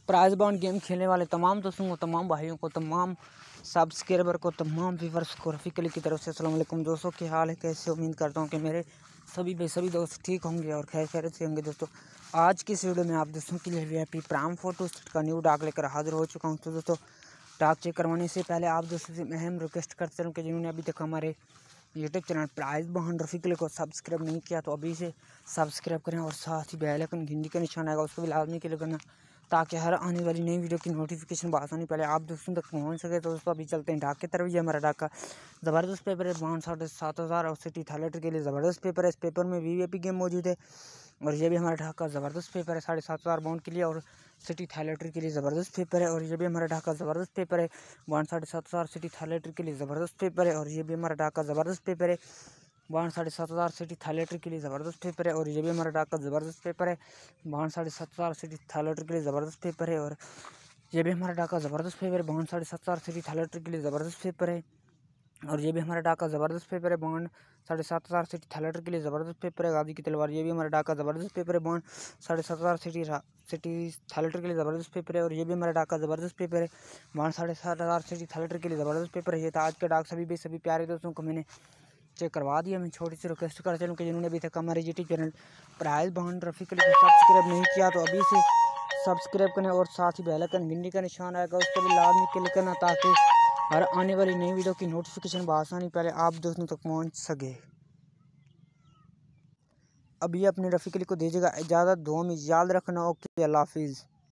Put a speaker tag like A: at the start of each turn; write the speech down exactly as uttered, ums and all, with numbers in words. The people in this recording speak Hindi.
A: प्राइज बॉन्ड गेम खेलने वाले तमाम दोस्तों को, तमाम भाइयों को, तमाम सब्सक्राइबर को, तमाम व्यूवर्स को रफ़ीक अली की तरफ से अस्सलाम वालेकुम। दोस्तों क्या हाल है, कैसे? उम्मीद करता हूँ कि मेरे सभी बे सभी दोस्त ठीक होंगे और खैर खैरियत से होंगे। दोस्तों आज की इस वीडियो में आप दोस्तों के लिए V I P prime photo set का न्यू डाक लेकर हाजिर हो चुका हूँ। तो दोस्तों डाक चेक करवाने से पहले आप दोस्तों से अहम रिक्वेस्ट करते रहूँ कि जिन्होंने अभी तक हमारे YouTube channel prize bond Rafiq Ali को सब्सक्राइब नहीं किया तो अभी से सब्सक्राइब करें और साथ ही बेल आइकन घंटी का निशान आएगा उसको भी लाजमी क्लिक करना, ताकि हर आने वाली नई वीडियो की नोटिफिकेशन आसानी पहले आप दोस्तों तक पहुंच सके। तो दोस्तों अभी चलते हैं डाक की तरफ। ये हमारा डाक का ज़बरदस्त पेपर है, बावन साढ़े सात हज़ार और सिटी थाईलेटर के लिए ज़बरदस्त पेपर है। इस पेपर में V V I P game मौजूद है और ये भी हमारा डाक का ज़बरदस्त पेपर है, साढ़े सात हज़ार बाउंड के लिए और सिटी थाईलेटर के लिए ज़बरदस्त पेपर है। और ये भी हमारा डाक का ज़बरदस्त पेपर है, बावन साढ़े सात हज़ार सिटी थाईलेटर के लिए ज़बरदस्त पेपर है। और ये भी हमारा डाक का ज़बरदस्त पेपर है, बावन साढ़े सात हज़ार सिटी थाईलेटर के लिए ज़बरदस्त पेपर है। और ये भी हमारा डाक का ज़बरदस्त पेपर है, बावन साढ़े सात हज़ार सिटी थाईलेटर के लिए ज़बरदस्त पेपर है। और ये भी हमारा डाक का ज़बरदस्त पेपर है, बावन साढ़े सात हज़ार सिटी थाईलेटर के लिए ज़बरदस्त पेपर है। और ये भी हमारा डाक का ज़बरदस्त पेपर है, बावन साढ़े सात हज़ार सिटी थाईलेटर के लिए ज़बरदस्त पेपर है। गाजी की तलवार ये भी हमारा डाक का ज़बरदस्त पेपर है, बावन साढ़े सात हज़ार सिटी सिटी थाईलेटर के लिए ज़बरदस्त पेपर है। और ये भी हमारा डाक का ज़बरदस्त पेपर है, बावन साढ़े सात हज़ार सिटी थाईलेटर के लिए ज़बरदस्त पेपर है। ये था आज का डाक। सभी भी सभी प्यारे दोस्तों को मैंने चेक करवा दिया। मैं छोटी सी रिक्वेस्ट कर चलूँ कि जिन्होंने अभी तक हमारे YouTube channel prize bond Rafiq Ali को सब्सक्राइब नहीं किया तो अभी से सब्सक्राइब करें और साथ ही बेल आइकन घंटी का निशान आएगा उसको भी लाजमी क्लिक करना, ताकि हर आने वाली नई वीडियो की नोटिफिकेशन बआसानी पहले आप दोस्तों तक पहुंच सके। अभी अपने रफ़ीक अली को दीजिएगा इजाज़त, दुआ में याद रखना। ओके, अल्लाह हाफिज़।